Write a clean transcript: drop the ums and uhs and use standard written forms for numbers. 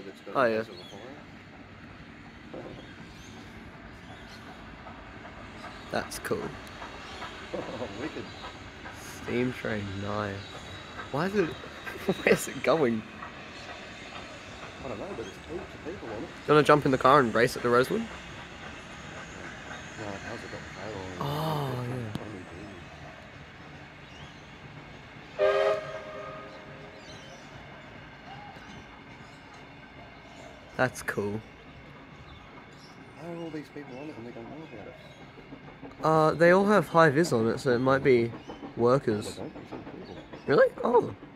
that's got Oh, a yeah. base of a fire. That's cool. Oh, wicked. Steam train, nice. Why is it... Where's it going? I don't know, but there's heaps of people on it. Do you want to jump in the car and race it to Rosewood? No, it hasn't got the trailer on it. Oh, yeah. Only do. That's cool. How are all these people on it and they don't know about it? They all have high vis on it, so it might be No, they workers. don't. They said people. Really? Oh.